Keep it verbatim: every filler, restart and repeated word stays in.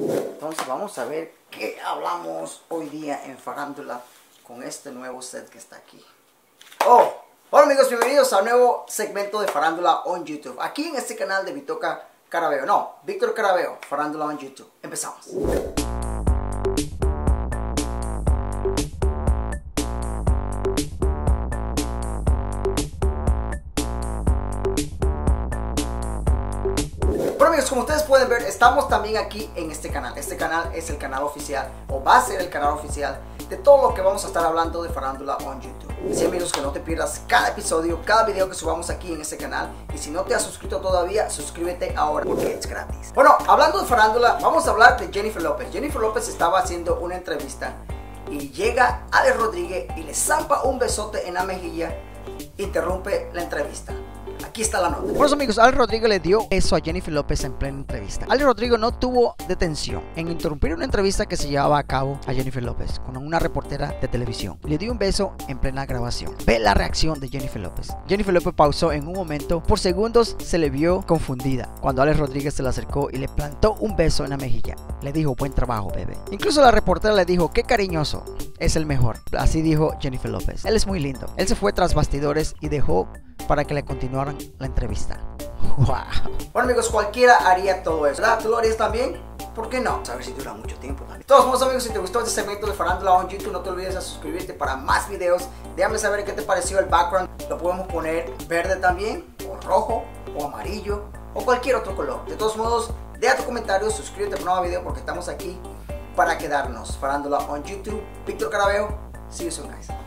Entonces vamos a ver qué hablamos hoy día en Farándula con este nuevo set que está aquí. Oh, hola amigos, bienvenidos a un nuevo segmento de Farándula on YouTube. Aquí en este canal de Vitoca Carabeo, no, Víctor Carabeo, Farándula on YouTube. Empezamos. Bueno amigos, como ustedes pueden ver, estamos también aquí en este canal. Este canal es el canal oficial, o va a ser el canal oficial de todo lo que vamos a estar hablando de Farándula on YouTube. Así amigos, que no te pierdas cada episodio, cada video que subamos aquí en este canal. Y si no te has suscrito todavía, suscríbete ahora porque es gratis. Bueno, hablando de Farándula, vamos a hablar de Jennifer López. Jennifer López estaba haciendo una entrevista y llega Alex Rodríguez y le zampa un besote en la mejilla. Interrumpe la entrevista. Aquí está la nota. Bueno amigos, Alex Rodríguez le dio eso a Jennifer López en plena entrevista. Alex Rodríguez no tuvo detención en interrumpir una entrevista que se llevaba a cabo a Jennifer López con una reportera de televisión. Le dio un beso en plena grabación. Ve la reacción de Jennifer López. Jennifer López pausó en un momento. Por segundos se le vio confundida cuando Alex Rodríguez se le acercó y le plantó un beso en la mejilla. Le dijo, buen trabajo, bebé. Incluso la reportera le dijo, qué cariñoso, es el mejor. Así dijo Jennifer López. Él es muy lindo. Él se fue tras bastidores y dejó para que le continuaran la entrevista. Wow. Bueno amigos, cualquiera haría todo eso, ¿verdad? ¿Tú lo harías también? ¿Por qué no? A ver si dura mucho tiempo también. De todos modos amigos, si te gustó este segmento de Farándula on YouTube, no te olvides de suscribirte para más videos. Déjame saber qué te pareció el background. Lo podemos poner verde también, o rojo, o amarillo, o cualquier otro color. De todos modos, deja tu comentario, suscríbete para un nuevo video porque estamos aquí para quedarnos. Farándula on YouTube, Víctor Carabeo. See you soon guys.